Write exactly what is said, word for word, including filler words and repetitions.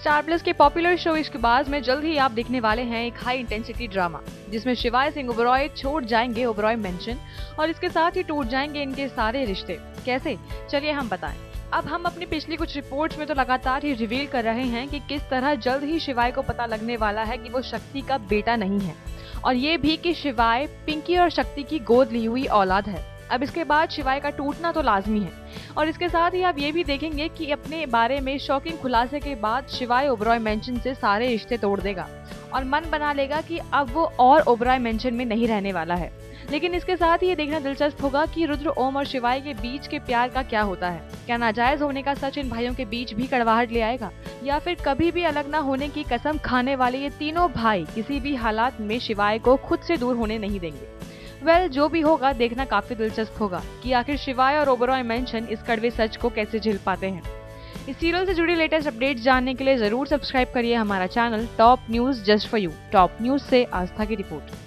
Star Plus के popular show Ishqbaaz में जल्द ही आप देखने वाले हैं एक हाई इंटेंसिटी ड्रामा, जिसमें शिवाय सिंह ओबरॉय छोड़ जाएंगे ओबरॉय मेंशन और इसके साथ ही टूट जाएंगे इनके सारे रिश्ते। कैसे, चलिए हम बताएं। अब हम अपनी पिछली कुछ रिपोर्ट्स में तो लगातार ही रिवील कर रहे हैं कि किस तरह जल्द ही शिवाय को पता लगने वाला है कि वो शक्ति का बेटा नहीं है, और ये भी कि शिवाय पिंकी और शक्ति की गोद ली हुई औलाद है। अब इसके बाद शिवाय का टूटना तो लाजमी है, और इसके साथ ही आप ये भी देखेंगे कि अपने बारे में शॉकिंग खुलासे के बाद शिवाय ओबरॉय मेंशन से सारे रिश्ते तोड़ देगा और मन बना लेगा कि अब वो और ओबरॉय मेंशन में नहीं रहने वाला है। लेकिन इसके साथ ही ये देखना दिलचस्प होगा कि रुद्र ओम और शिवाय के बीच के प्यार का क्या होता है। क्या नाजायज होने का सच इन भाइयों के बीच भी कड़वाहट ले आएगा, या फिर कभी भी अलग न होने की कसम खाने वाले ये तीनों भाई किसी भी हालात में शिवाय को खुद से दूर होने नहीं देंगे। वेल well, जो भी होगा देखना काफी दिलचस्प होगा कि आखिर शिवाय और ओबरॉय मेंशन इस कड़वे सच को कैसे झेल पाते हैं। इस सीरियल से जुड़ी लेटेस्ट अपडेट्स जानने के लिए जरूर सब्सक्राइब करिए हमारा channel top news just for you. Top news से आस्था की रिपोर्ट।